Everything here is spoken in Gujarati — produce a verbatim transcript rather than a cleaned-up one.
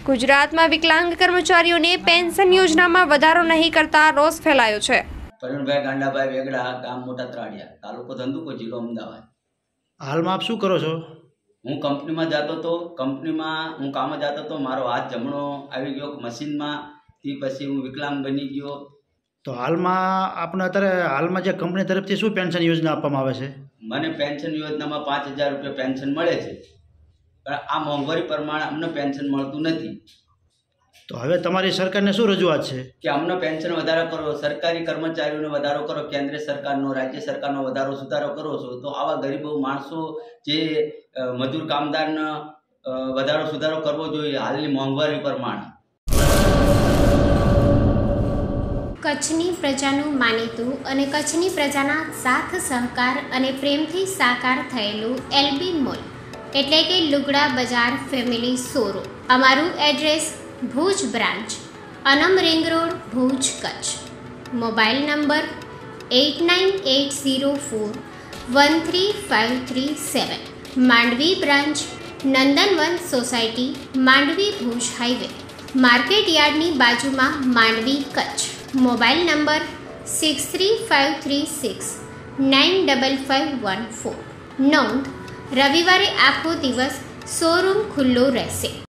ગુજરાતમાં વિકલાંગ કર્મચારીઓને પેન્શન યોજનામાં વધારો નહીં કરતા રોષ ફેલાયો છે। પ્રવીણભાઈ ગાંડાભાઈ વેગડા, ગામ મોટા ત્રાડિયા, તાલુકો ધંધુકો, જિલ્લો અમદાવાદ। હાલમાં આપ શું કરો છો? હું કંપનીમાં જતો હતો, કંપનીમાં હું કામ જતો હતો, મારો હાથ જમણો આવી ગયો મશીનમાં, તે પછી હું વિકલાંગ બની ગયો। તો હાલમાં આપણે અત્યારે હાલમાં જે કંપની તરફથી શું પેન્શન યોજના આપવામાં આવે છે? મને પેન્શન યોજનામાં પાંચ હજાર રૂપિયા પેન્શન મળે છે, પણ આ મોંઘવારી પ્રમાણે અમને પેન્શન મળતું નથી। તો હવે તમારી સરકારને શું રજૂઆત છે કે અમને પેન્શન વધારો કરો, સરકારી કર્મચારીઓને વધારો કરો, કેન્દ્ર સરકારનો રાજ્ય સરકારનો વધારો સુધારો કરો છો તો આવા ગરીબો માણસો જે મજૂર કામદારનો વધારો સુધારો કરવો જોઈએ હાલની મોંઘવારી પ્રમાણે। કચ્છની પ્રજાનું માનીતું અને કચ્છની પ્રજાના સાથ સહકાર અને પ્રેમથી સાકાર થયેલું એલબી મોલ એટલે કે લુગડા બજાર ફેમિલી શોરૂમ। અમારું address Bhuj branch, Anam ring road, Bhuj, Kutch. Mobile number eight nine eight zero four one three five three seven. Mandvi branch, Nandanvan society, Mandvi, Bhuj highway, market યાર્ડની બાજુમાં, Mandvi, Kutch. Mobile number six three five three six nine double five one four. નોંધ: રવિવારે આખો દિવસ શોરૂમ ખુલ્લો રહેશે।